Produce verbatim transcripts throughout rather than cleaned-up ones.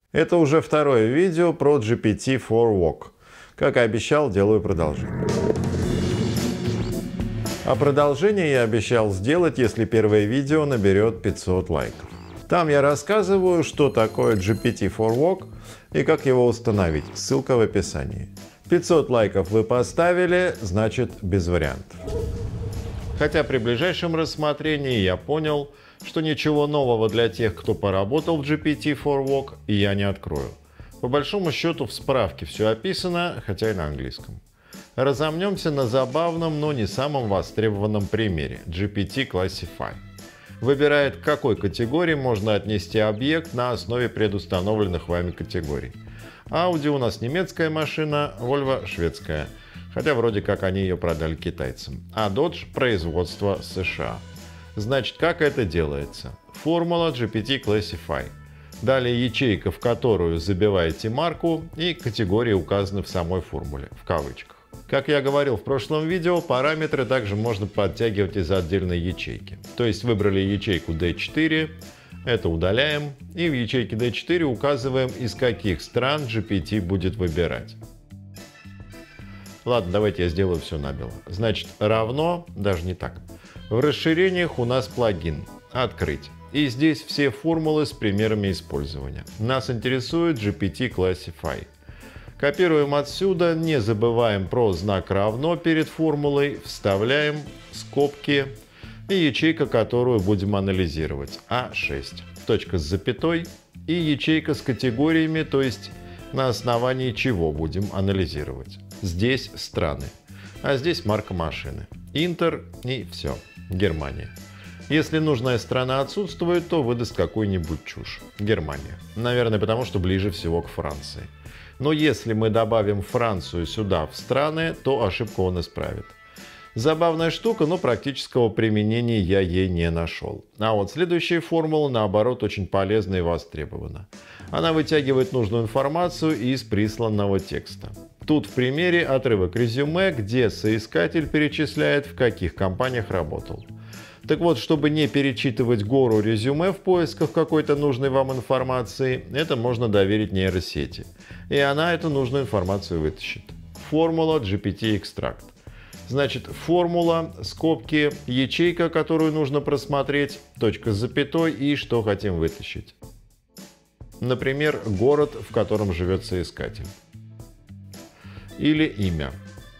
Это уже второе видео про джи пи ти фор вок. Как и обещал, делаю продолжение. А продолжение я обещал сделать, если первое видео наберет пятьсот лайков. Там я рассказываю, что такое джи пи ти фор вок и как его установить. Ссылка в описании. пятьсот лайков вы поставили, значит без вариантов. Хотя при ближайшем рассмотрении я понял, что ничего нового для тех, кто поработал в джи пи ти фор вок, я не открою. По большому счету в справке все описано, хотя и на английском. Разомнемся на забавном, но не самом востребованном примере джи пи ти Classify. Выбирает, к какой категории можно отнести объект на основе предустановленных вами категорий. Audi у нас немецкая машина, Volvo шведская, хотя вроде как они ее продали китайцам, а Dodge производство США. Значит, как это делается? Формула джи пи ти Classify. Далее ячейка, в которую забиваете марку, и категории указаны в самой формуле, в кавычках. Как я говорил в прошлом видео, параметры также можно подтягивать из отдельной ячейки. То есть выбрали ячейку ди четыре, это удаляем, и в ячейке ди четыре указываем, из каких стран джи пи ти будет выбирать. Ладно, давайте я сделаю все набело. Значит, равно, даже не так. В расширениях у нас плагин «Открыть». И здесь все формулы с примерами использования. Нас интересует джи пи ти Classify. Копируем отсюда, не забываем про знак равно перед формулой, вставляем скобки и ячейка, которую будем анализировать, а шесть. Точка с запятой и ячейка с категориями, то есть на основании чего будем анализировать. Здесь страны, а здесь марка машины. Интер и все. Германия. Если нужная страна отсутствует, то выдаст какую-нибудь чушь. Германия. Наверное, потому что ближе всего к Франции. Но если мы добавим Францию сюда в страны, то ошибку он исправит. Забавная штука, но практического применения я ей не нашел. А вот следующая формула, наоборот, очень полезна и востребована. Она вытягивает нужную информацию из присланного текста. Тут в примере отрывок резюме, где соискатель перечисляет, в каких компаниях работал. Так вот, чтобы не перечитывать гору резюме в поисках какой-то нужной вам информации, это можно доверить нейросети. И она эту нужную информацию вытащит. Формула джи пи ти Extract. Значит, формула, скобки, ячейка, которую нужно просмотреть, точка с запятой и что хотим вытащить. Например, город, в котором живет соискатель. Или имя.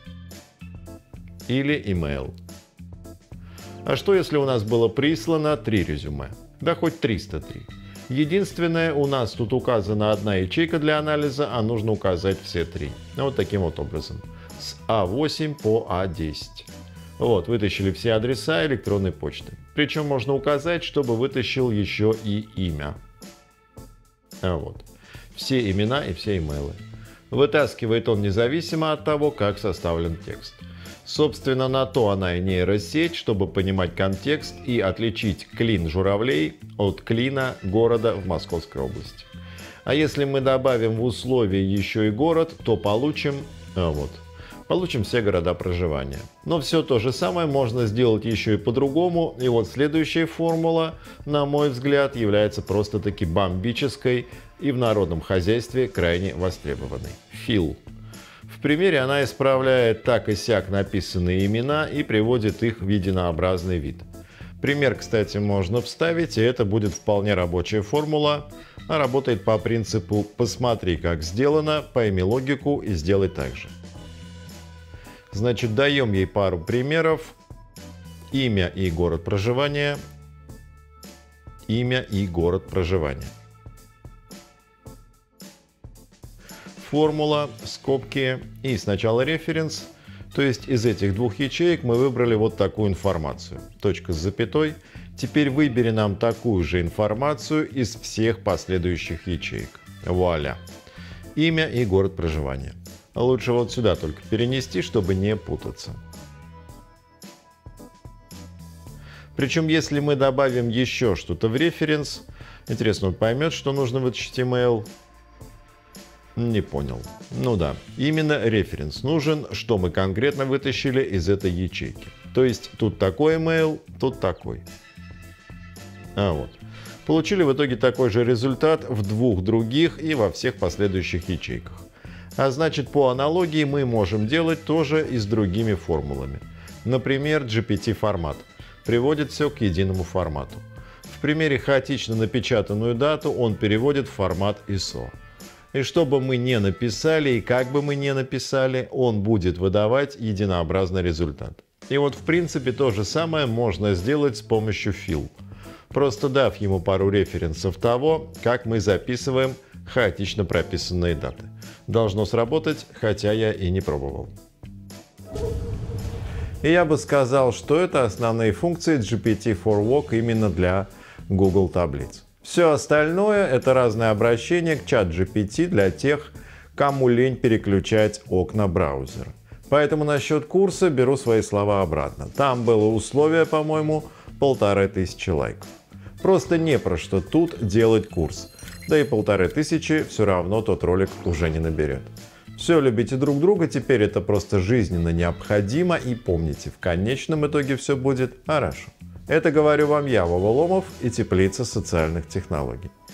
Или email. А что, если у нас было прислано три резюме? Да хоть триста три. Единственное, у нас тут указана одна ячейка для анализа, а нужно указать все три. Вот таким вот образом. С а восемь по а десять. Вот, вытащили все адреса электронной почты. Причем можно указать, чтобы вытащил еще и имя. А вот. Все имена и все имейлы. Вытаскивает он независимо от того, как составлен текст. Собственно, на то она и нейросеть, чтобы понимать контекст и отличить клин журавлей от клина города в Московской области. А если мы добавим в условие еще и город, то получим, а вот, получим все города проживания. Но все то же самое можно сделать еще и по-другому. И вот следующая формула, на мой взгляд, является просто-таки бомбической и в народном хозяйстве крайне востребованной. Fill. В примере она исправляет так и сяк написанные имена и приводит их в единообразный вид. Пример, кстати, можно вставить, и это будет вполне рабочая формула, а работает по принципу «посмотри, как сделано, пойми логику и сделай так же». Значит, даем ей пару примеров. Имя и город проживания. Имя и город проживания. Формула, скобки и сначала референс, то есть из этих двух ячеек мы выбрали вот такую информацию, точка с запятой. Теперь выбери нам такую же информацию из всех последующих ячеек. Вуаля! Имя и город проживания. Лучше вот сюда только перенести, чтобы не путаться. Причем, если мы добавим еще что-то в референс, интересно, он поймет, что нужно вытащить email. Не понял. Ну да, именно референс нужен, что мы конкретно вытащили из этой ячейки. То есть тут такой email, тут такой. А вот. Получили в итоге такой же результат в двух других и во всех последующих ячейках. А значит, по аналогии мы можем делать тоже и с другими формулами. Например, джи пи ти-формат приводит все к единому формату. В примере хаотично напечатанную дату он переводит в формат ай эс о. И что бы мы ни написали и как бы мы ни написали, он будет выдавать единообразный результат. И вот в принципе то же самое можно сделать с помощью fill, просто дав ему пару референсов того, как мы записываем хаотично прописанные даты. Должно сработать, хотя я и не пробовал. И я бы сказал, что это основные функции джи пи ти фор вок именно для Google таблиц. Все остальное — это разные обращения к чат джи пи ти для тех, кому лень переключать окна браузера. Поэтому насчет курса беру свои слова обратно. Там было условие, по-моему, полторы тысячи лайков. Просто не про что тут делать курс. Да и полторы тысячи все равно тот ролик уже не наберет. Все, любите друг друга, теперь это просто жизненно необходимо. И помните, в конечном итоге все будет хорошо. Это говорю вам я, Вова Ломов и Теплица социальных технологий.